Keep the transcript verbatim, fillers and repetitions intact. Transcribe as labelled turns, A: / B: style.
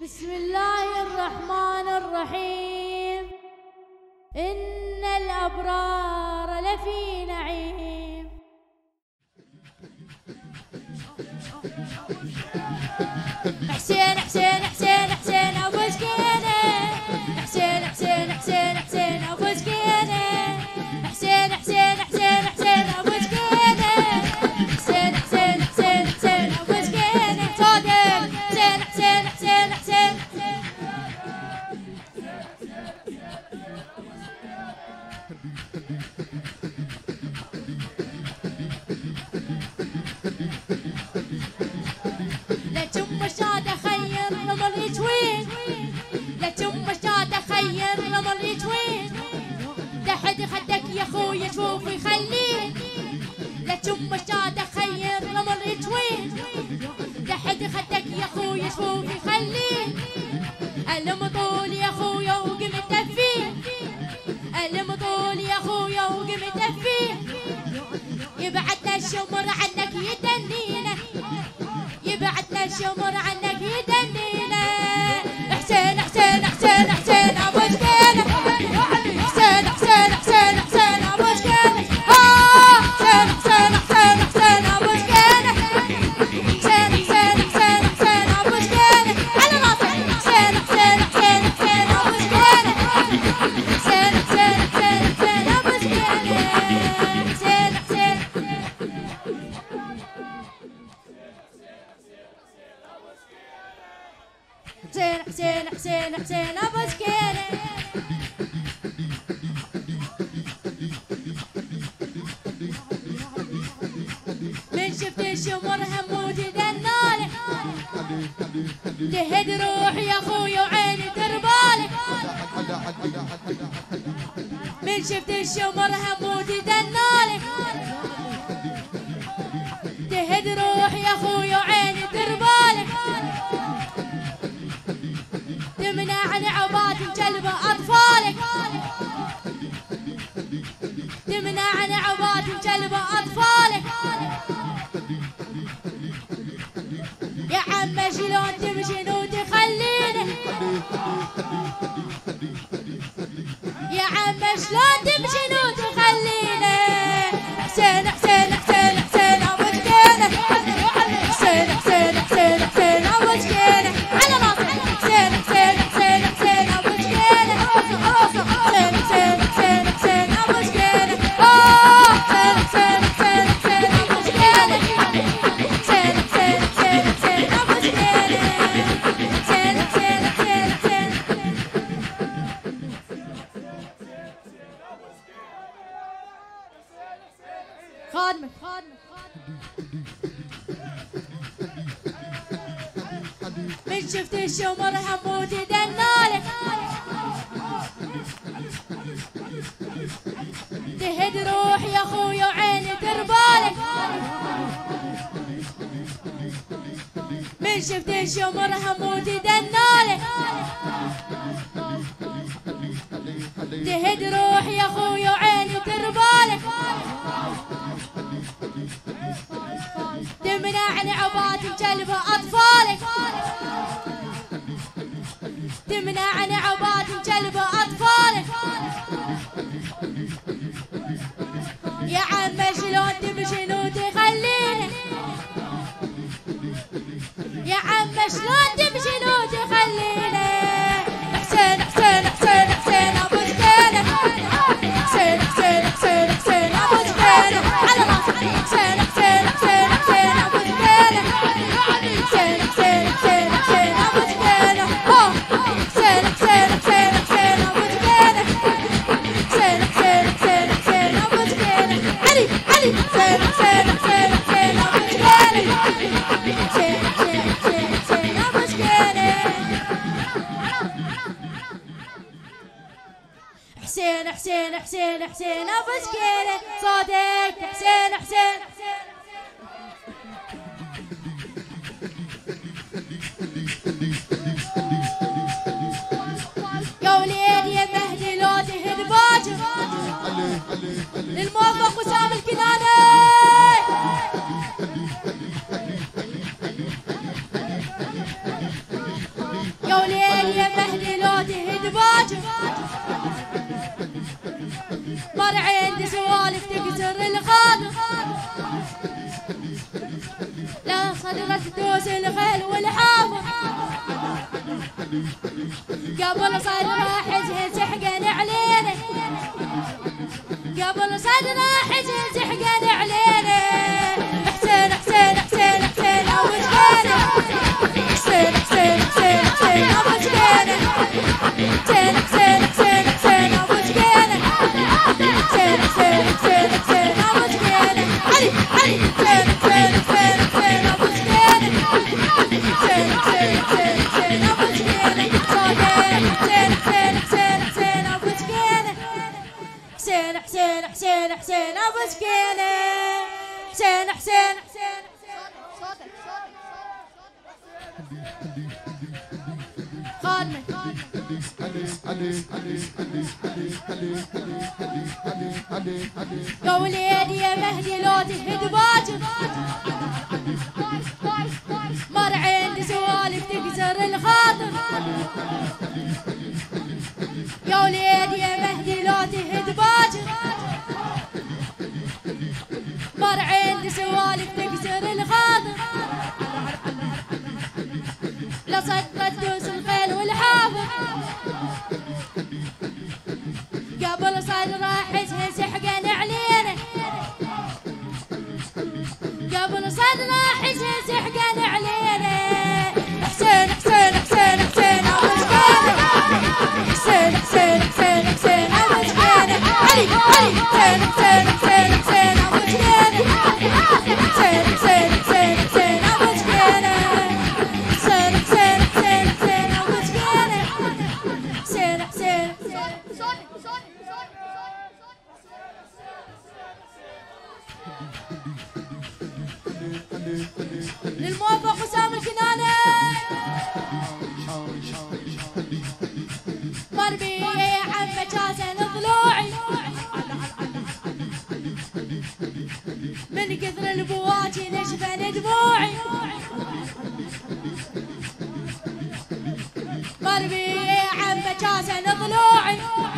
A: بسم الله الرحمن الرحيم. إن الأبرار لفي نعيم. حسين حسين حسين حسين أبو سكينة، حسين حسين حسين حسين أبو سكينة، حسين حسين حسين حسين أبو سكينة، حسين حسين حسين حسين أبو سكينة، صادق حسين حسين حسين حسين لا تم شاد خير رمل يجوين، لا تم شاد خير رمل يجوين، تحت خدك يا خويا شوف يخلين، لا تم شاد خير رمل يجوين، تحت خدك يا خويا شوف يخلين، المطول يا خويا وقم تفيه، المطول يا خويا وقم تفيه، يبعدنا الشمر عنك يدنينا، يبعدنا الشمر عنك يدنينا، حسين حسين حسين حسين ابو سكينة، حسين حسين حسين حسين ابو سكينة، اه حسين حسين حسين حسين ابو سكينة، حسين حسين حسين حسين ابو سكينة، على راسك حسين حسين حسين حسين ابو سكينة، حسين حسين حسين حسين ابو سكينة، حسين حسين حسين حسين حسين حسين ابو سكينة. من شفت الشمر هموتي دنالي، تهد روحي يا خويا وعيني تربالي، من شفت الشمر هموتي دنالي، تهد روحي يا خويا وعيني تربالي، تمنعني عباد الجلبة أطفالك، تمنعني عباد الجلبة أطفالك، يا عم شلون تمشي وتخليني، يا عم شلون تمشي وتخليني، حسين حسين حسين حسين أبو سكينة، حسين حسين حسين حسين أبو سكينة، على راسك حسين حسين حسين حسين أبو سكينة، حسين حسين حسين حسين أبو سكينة، آه حسين حسين حسين حسين أبو سكينة، حسين حسين حسين حسين أبو سكينة، حسين حسين حسين حسين خادمك خادمك من شفت الشمر هموتي دنالك، تهد روحي يا خويا وعيني تربالك، من شفت الشمر هموتي دنالك، تهد روحي يا خويا وعيني تربالك، تمنعني عباد الجلبة أطفالك، تمنعني عباد الجلبة أطفالك، يا عم شلون تمشي وتخليني، يا عم شلون تمشي وتخليني، حسين حسين حسين حسين أبو سكينة، حسين حسين حسين حسين أبو سكينة، على راسك حسين حسين حسين حسين أبو سكينة، حسين حسين حسين حسين أبو سكينة، حسين حسين حسين حسين أبو سكينة، حسين حسين حسين حسين أبو سكينة، علي علي حسين حسين حسين حسين أبو سكينة، حسين حسين حسين حسين أبو سكينة، حسين حسين حسين حسين أبو سكينة، صادق حسين حسين حسين يا وليد يا مهدي لو تهد باجر للموظف وسام الكناني، يا وليل يا مهدي لو تهد باجر مر عندي سوالف تكسر الخاطر لا صدرك تدوس الخيل والحافر قبل صدره حزن سحقن علينا قبل صدره حزن سحقن علينا حسين حسين حسين حسين ابو جبينه حسين حسين حسين حسين ابو جبينه حسين حسين حسين حسين ابو جبينه حسين حسين حسين حسين ابو جبينه علي علي حسين حسين حسين حسين ابو جبينه حسين حسين حسين حسين ابو جبينه صابر حسين حسين حسين حسين ابو جبينه حسين حسين حسين حسين ابو جبينه حسين حسين حسين خادمه يا وليدي يا مهدي لو تهد باجر مر عندي سوالف تكسر الخاطر يا وليدي يا مهدي لو تهد باجر مر عندي سوالف تكسر الخاطر لا صدق تدوس الخيل والحافر قبل صدره حزن سحقن علينا قبل صدره حزن سحقن علينا حسين حسين حسين حسين ابو جبينه حسين حسين حسين حسين ابو جبينه علي علي حسين حسين حسين حسين ابو جبينه حسين حسين حسين حسين ابو جبينه حسين حسين حسين حسين ابو جبينه حسين حسين للموفق حسام الكنانة مر بي يا عمه جاسن ضلوعي من كثر البواجي نشفن دموعي مر بي يا عمه جاسن ضلوعي